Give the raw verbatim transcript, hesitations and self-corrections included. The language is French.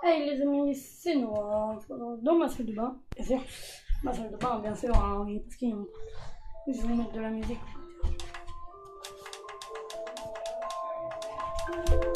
Hey les amis, c'est Noah, dans ma salle de bain, bien sûr, ma salle de bain bien sûr, hein, oui, parce qu'il y a... Je vais vous mettre de la musique.